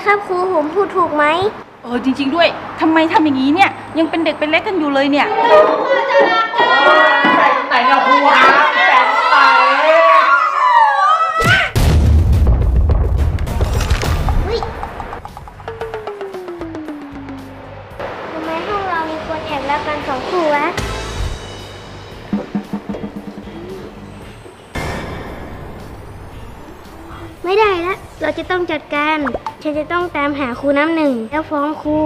ครับครูผมพูดถูกไหมจริงๆด้วยทำไมทำอย่างนี้เนี่ยยังเป็นเด็กเป็นเล็กกันอยู่เลยเนี่ยแต่ไหนเนี่ยครูฮะแต่ไหนทำไมห้องเรามีคนแอบรักกัน2 คู่วะไม่ได้ละเราจะต้องจัดการฉันจะต้องตามหาครูน้ำหนึ่งแล้วฟ้องครู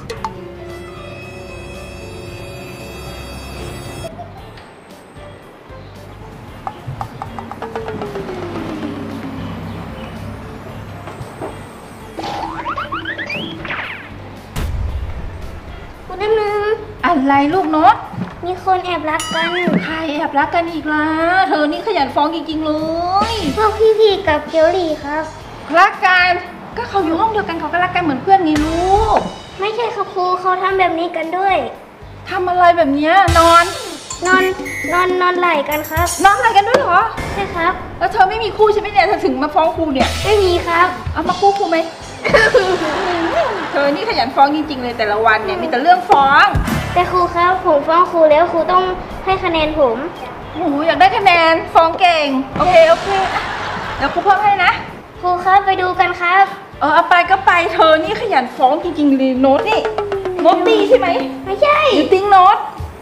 ครูน้ำหนึ่งอะไรลูกโน้ตมีคนแอบรักกันใครแอบรักกันอีกล่ะเธอนี่ขยันฟ้องจริงๆเลยพวกพี่ๆกับเกลลี่ครับรักกันก็เขาอยู่ห้องเดียวกันเขาก็รักกันเหมือนเพื่อนไงลูกไม่ใช่ครับครูเขาทำแบบนี้กันด้วยทำอะไรแบบนี้นอนไหล่กันครับนอนอะไรกันด้วยเหรอใช่ครับแล้วเธอไม่มีคู่ใช่ไหมเนี่ยเธอถึงมาฟ้องครูเนี่ยไม่มีครับเอามาคู่ครูไหม เธอนี่ขยันฟ้องจริงๆเลยแต่ละวันเนี่ยมีแต่เรื่องฟ้องแต่ครูครับผมฟ้องครูแล้วครูต้องให้คะแนนผมโอ้อยากได้คะแนนฟ้องเก่งโอเคเดี๋ยวครูเพิ่มให้นะครูครับไปดูกันครับเอาไปก็ไปเธอนี่ขยันฟ้องจริงๆเลยโน้ตนี่โน้ตตีใช่ไหมไม่ใช่หรือติ้งโน้ต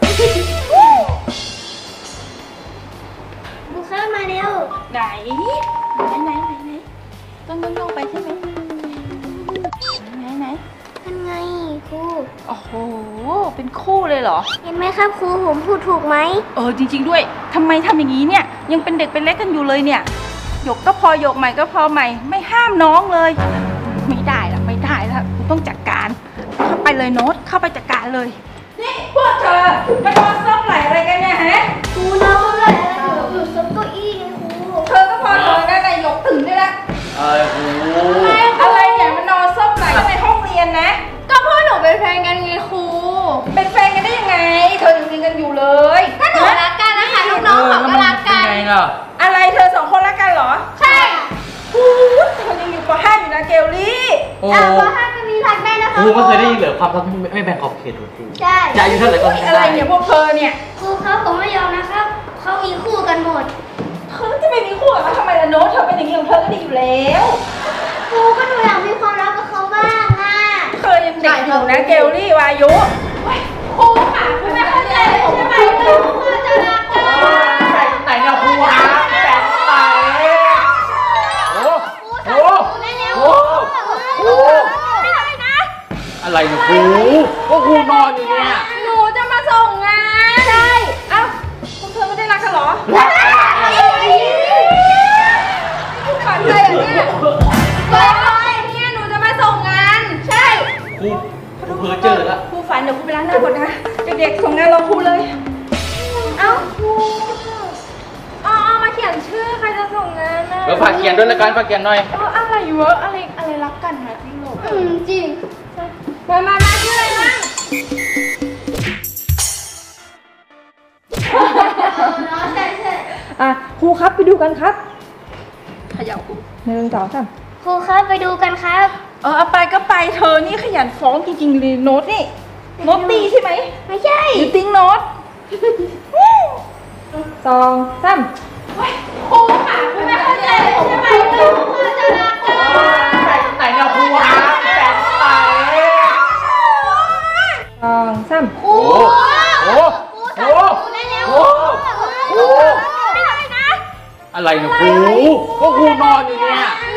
ครูครับมาเร็วไหนต้องโยกไปใช่ไหมไหนท่านไงครูโอ้โหเป็นคู่เลยเหรอเห็นไหมครับครูผมพูดถูกไหมจริงๆด้วยทำไมทำอย่างนี้เนี่ยยังเป็นเด็กเป็นเล็กกันอยู่เลยเนี่ยหยกก็พอหยกใหม่ก็พอใหม่ไม่ห้ามน้องเลยไม่ได้ละกูต้องจัดการเข้าไปเลยโน้ตเข้าไปจัดการเลยนี่พวกเธอมานอนซับไหลอะไรกันเนี่ยฮะครูนอนเลยอยู่ซับเก้าอี้ไงครูเธอก็พอเธอได้หยกตื่นได้ละครูอะไรเนี่ยมันนอนซับไหลในห้องเรียนนะก็พ่อหนูเป็นแฟนกันไงครูเป็นแฟนกันได้ยังไงเธอยังเรียนกันอยู่เลยก็หนูรักกันนะคะน้องๆเขาก็รักกันอะไรเธอ2 คนรักกันเหรอใช่เธอยังอยู่ป.5อยู่นะเกลลี่ป.5ก็มีรักได้นะคะครูก็เคยได้ยินเหรอความรักไม่แบ่งขอบเขตของครูใช่จะอายุเท่าไหร่ก็อะไรเนี่ยพวกเธอเนี่ยครูครับผมไม่ยอมนะครับเขามีคู่กันหมดเธอจะไม่มีคู่เหรอทำไมล่ะโน้ตเธอเป็นอย่างนี้ของเธอก็ดีอยู่แล้วครูก็หนูอยากมีความรักกับเขาบ้างอ่ะเธอยังเด็กอยู่นะเกลลี่วายุครูค่ะครูไม่เข้าใจเลยใช่ไหมครูจะรักกันไหนเนี่ยครูฮะแต่ไหนโอ้ไม่ได้นะอะไรเนี่ยครูก็ครูนอนอยู่เนี่ยหนูจะมาส่งงานใช่เอ้าพวกเธอไม่ได้รักกันเหรอรักฝันใจอย่างเนี้ยเนี่ยหนูจะมาส่งงานใช่ครูเพ้อเจอแล้วครูฝันเดี๋ยวครูไปล้างหน้าก่อนนะเด็กๆส่งงานรอครูเลยเอ้าครูมาเขียนชื่อใครจะส่งงานนะฝากเขียนด้วยละกันฝากเขียนหน่อยอะไรวะอะไรรักกันนะจริงหรอจริงมาชื่ออะไรบ้างใช่ครูครับไปดูกันครับขยับครู1 2 3 ครูครับไปดูกันครับเอาไปก็ไปเธอนี่ขยันฟ้องจริงๆเลยโน้ตนี่โน้ตตีใช่ไหมไม่ใช่หรือติ้งโน้ต2 3 ครูค่ะครูไม่เข้าใจเลยใช่ไหมครูจะรักกันไหนเนี่ยครูฮะแต่ไหน 2 3 ครูไม่ได้นะอะไรเนี่ยครูก็ครูนอนอยู่เนี่ย